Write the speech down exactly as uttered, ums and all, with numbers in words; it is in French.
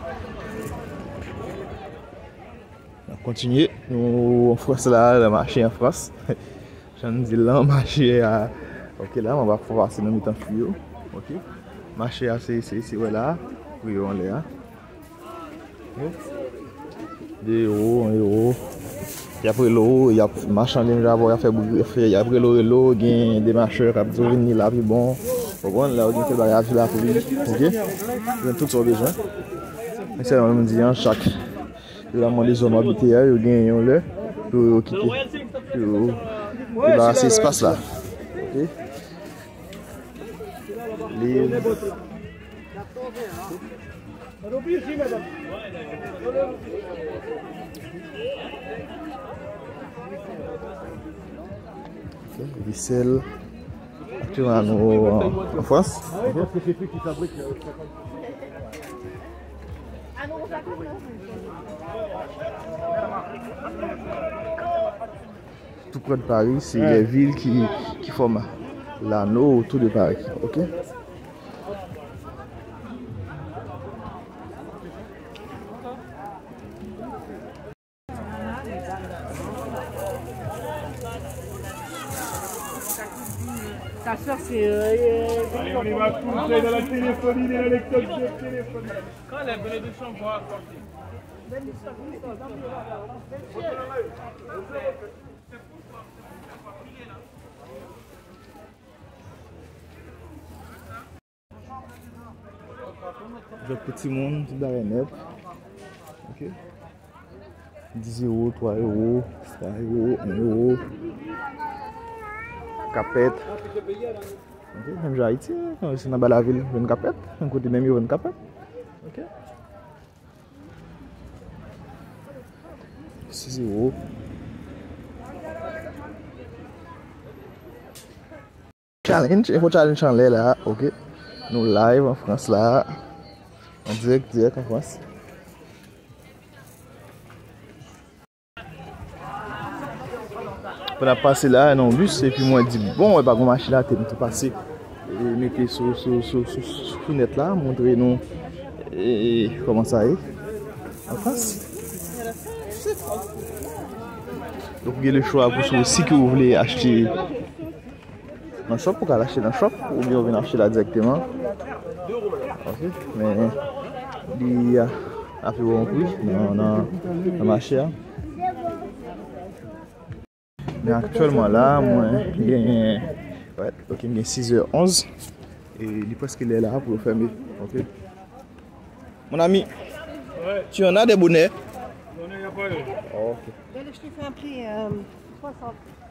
On continue. Nous en France là, le marché en France. J'en dis là, marché à. Ok, là, on va pouvoir passer dans le temps fluo. Ok. Marché à c'est c'est ouais là. Oui, on est là. Deux euros, un euro. Il y a après l'eau, il y a marchand de Java, il fait il y a après l'eau, l'eau, il y a des marcheurs qui ont venir là, puis bon. Bon, là, on a fait le bagage là pour lui. Ok. Ils ont tout son besoin. Et c'est on dit en chaque. Il a demandé aux hommes habités, ils ont gagné là pour quitter. Pour débarrasser l'espace là. Ok. Les. Vaisselle. Actuellement en France. Tout près de Paris, c'est les villes qui, qui forment l'anneau autour de Paris. Ok? Ta soeur, c'est. Euh, Allez, on y va tous dans la téléphonie, les lecteurs de téléphone. Quand elle est venue de chambre, on va sortir. Le petit monde, tout dans les net. Ok. dix euros, trois euros, trois euros, un euro. Capette. Ok, même j'ai Haïti, c'est dans la ville, une capette. Un côté même, il y a une capette. Ok. six euros. Challenge, il faut challenge en l'air là, ok. Nous live en France là. En direct, direct en France. On a passé là dans le bus et puis moi je dis bon, on va pas marcher là, tu es passé. Et mettez sur sur fenêtre là, montrer nous et comment ça est en France. Donc vous avez le choix pour ceux si que vous voulez acheter dans le shop, pour l'acheter dans le shop ou bien vous venez acheter là directement. Ok, mais il y a un peu bon prix dans le marché. Mais actuellement là, moi, il y a ouais, okay, six heures onze et il est presque là pour fermer. Okay. Mon ami, ouais. Tu en as des bonnets? Bonnets, il n'y a pas de. Oh, okay. Je t'ai fait un prix euh, soixante.